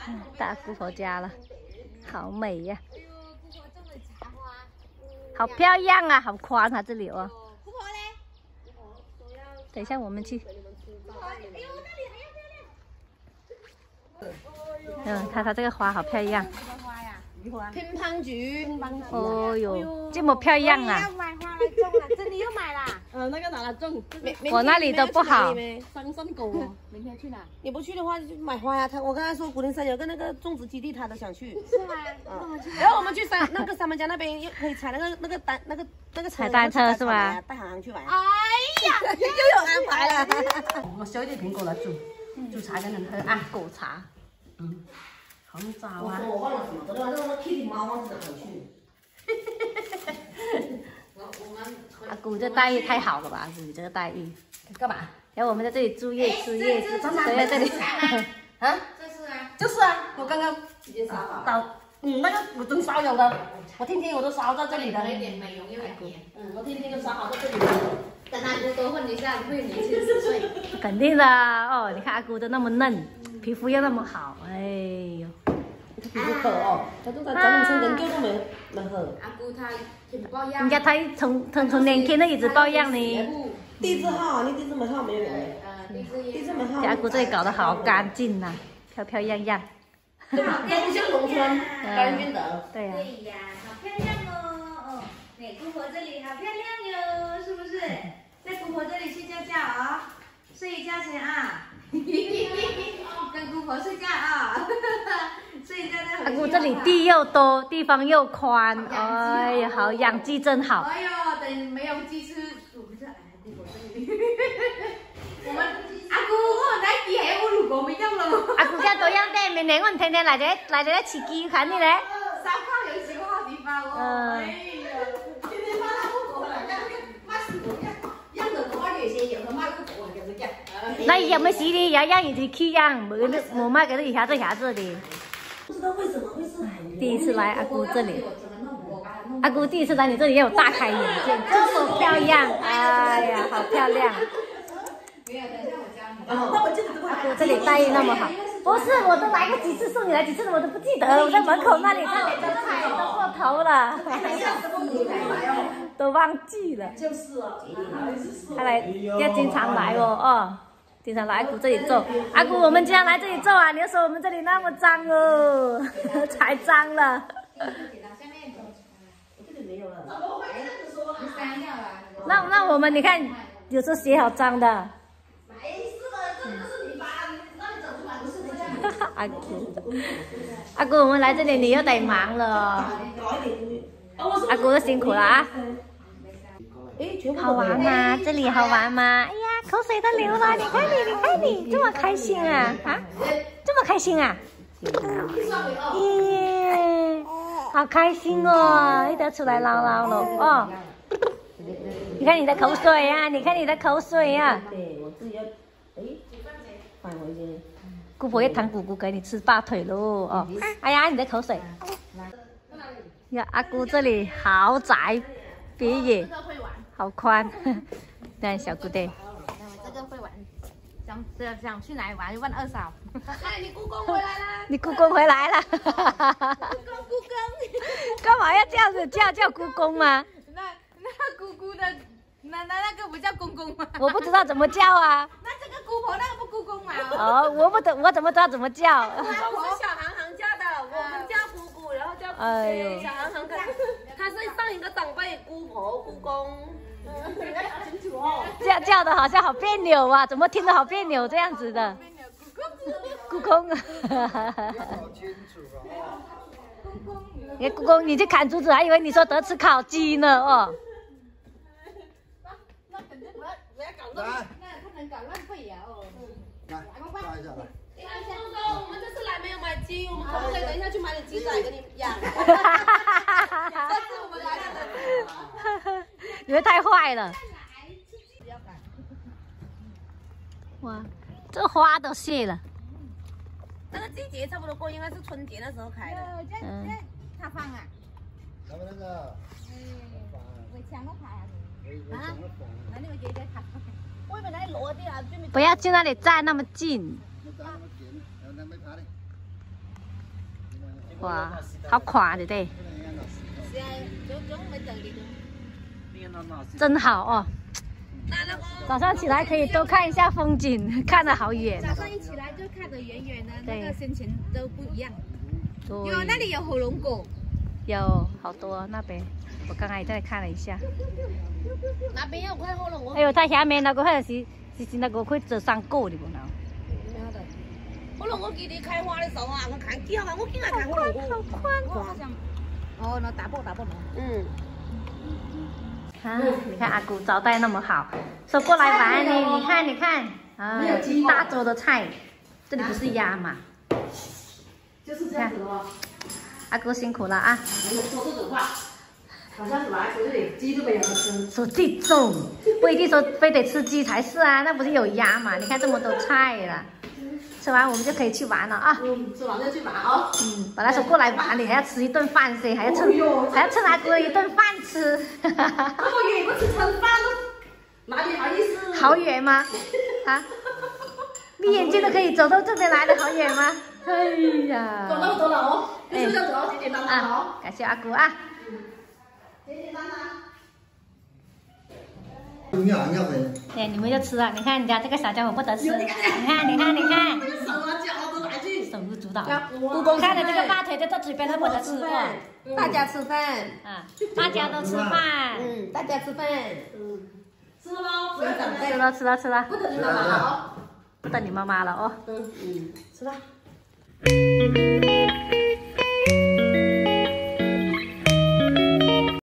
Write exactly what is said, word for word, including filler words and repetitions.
大姑婆家了，好美呀、啊，好漂亮啊，好宽啊，这里哦。姑婆嘞？等一下我们去。嗯，它它这个花好漂亮。 乒乓菊， 哦哟，这么漂亮啊！ 要买花来种了，这里又买啦。 呃，那个拿来种， 我那里都不好。 山山狗哦，明天去哪？ 你不去的话就买花呀。他我刚才说古灵山有个那个种植基地，他都想去。 是吗？ 然后我们去山那个三门家那边又可以踩那个那个单那个那个踩单车是吧？ 带航航去玩。 哎呀， 又有安排了。 我削一点苹果来煮，煮茶给人喝啊， 果茶。 嗯。红枣啊！ 我忘了什么，昨天晚上那个 Kitty 猫忘记怎么去。 阿姑这待遇太好了吧？你这个待遇干嘛？ 然后我们在这里住夜吃夜吃，都在这里。 啊？这是啊。就是啊，我刚刚直接烧好。到嗯，那个我真烧有的，我天天我都烧在这里的。 一点美容又养颜。 嗯，我天天都烧好在这里的。 等阿姑多混一下，会年轻十岁。 肯定的哦，你看阿姑都那么嫩，皮肤又那么好，哎呦。 皮膚好哦，佢都係整唔成研究都未未好。 阿姑她挺保養。 人家她从从从年輕都一直保養呢。 地質好，你地質沒好沒有用的。地質沒好。 阿姑這里搞得好乾淨呐，漂漂亮亮。 對吧？又不像農村，乾淨的。 對呀。 對呀，好漂亮哦！哦，美姑婆這裡好漂亮喲，是不是？在姑婆這裡睡覺覺啊，睡一覺先啊。跟姑婆睡覺啊。 阿姑这里地又多，地方又宽，哎呀，好养鸡真好。 哎呦，等没有鸡吃，我不是哎，姑婆这里。我們阿姑，我奶雞係我如果沒用咯。 阿姑家多樣的，明年我們天天來這來這吃雞，看你咧。 燒烤有幾個好地方哦。 嗯。 哎呀，天天翻到姑婆嚟，買屎股一，養到多啲先養到買姑婆嚟嘅啫。 那養沒事的，要養一直去養，沒沒買給他一下子一下子的。 不知道為什麼會是第一次來阿姑這裡，阿姑第一次來你這裡也有大開眼界，這麼漂亮，哎呀，好漂亮。阿姑這裡待遇那麼好，不是，我都來過幾次，送你來幾次的我都不記得了，我在門口那裡差點都踩都過頭了，都忘記了。 就是哦， 看來要經常來哦，哦。經常來阿姑這裡做，阿姑，我們經常來這裡做啊！你又說我們這裡那麼髒哦，才髒了。那那我們你看，有時候鞋好髒的。阿姑，阿姑，我們來這裡你又得忙了哦。阿姑都辛苦了啊。好玩嗎？這裡好玩嗎？哎呀，口水都流了！你看你，你看你，這麼開心啊！啊，這麼開心啊！耶，好開心哦！你得出來撈撈了哦！你看你的口水啊！你看你的口水啊！ 對，我自己要，哎，返回去。 姑婆也彈姑姑給你吃大腿嘍哦！哎呀，你的口水。呀，阿姑這裡豪宅別野。好寬，對，小姑爹。 這個會玩，想想去哪裡玩就問二嫂。哎，你姑公回來啦！ 你姑公回來了。 姑公姑公， 幹嘛要這樣子叫叫姑公嗎？ 那那姑姑的，那那那個不叫公公嗎？ 我不知道怎麼叫啊。 那這個姑婆，那個不姑公嘛？ 哦，我不懂，我怎麼知道怎麼叫？ 我是小航航叫的，我們叫姑姑，然後叫哎呦， 小航航，他是上一個長輩，姑婆、姑公。 叫叫的好像好別扭啊，怎麼聽得好別扭這樣子的？姑公，你姑公，你去砍竹子，還以為你說得吃烤雞呢哦。 那肯定不要不要搞亂，那不能搞亂肺呀哦。來，抓一下來。 哎，公公，我們這次來沒有買雞，我們可不可以等一下去買點雞仔給你養？這次我們來了。 你們太壞了！哇，這花都謝了。 那個季節差不多過，應該是春節那時候開的。 嗯，他放啊。 咱們那個， 圍牆都開啊。啊？那你們幾隻開？ 我本來攞啲啊，專門。 不要去那裡站那麼近。 站那麼近，然後那沒爬的。 哇，好看的对，真好哦。早上起来可以多看一下风景，看得好远。 早上一起来就看得远远的，那个心情都不一样。 对， 有那里有火龙果， 有好多那边，我刚刚也在看了一下。 那边有块火龙果。 哎呦，它下面那个好像是是是那个可以做山果的不喏。 火龙果今年开花的时候啊，我看见啊，我竟然看火龙果。 好宽，好宽。 哦，那打爆打爆嗯。 啊，你看阿姑招待那么好，说过来玩呢，你看你看，啊，大桌的菜，这里不是鸭嘛？ 就是这样子的哦。 阿姑辛苦了啊！ 没有说这种话，好像是来说这里鸡都没有吃。 说这种不一定说非得吃鸡才是啊，那不是有鸭嘛？你看这么多菜了，吃完我们就可以去玩了啊！ 嗯，吃完就去玩哦。 嗯，本来说过来玩，你还要吃一顿饭噻，还要蹭还要蹭阿姑的一顿饭吃。 这么远不吃蹭饭都哪里好意思？ 好远吗？啊？你眼睛都可以走到这边来的，好远吗？哎呀！ 走那么多了哦，就是这样子哦，简简单单哦。 感谢阿姑啊！ 简简单单。 你好，你好，喂。 哎，你们就吃啊！你看人家这个小家伙不得吃，你看，你看，你看， 手啊脚都来去， 手舞足蹈。 故宫看着这个大腿就到嘴边都不得吃哦。 大家吃饭。 啊，大家都吃饭。 嗯，大家吃饭。嗯， 吃了吗？不要长吃了，吃了，吃了。 不等你妈妈了哦。 不等你妈妈了哦。 嗯嗯，吃了。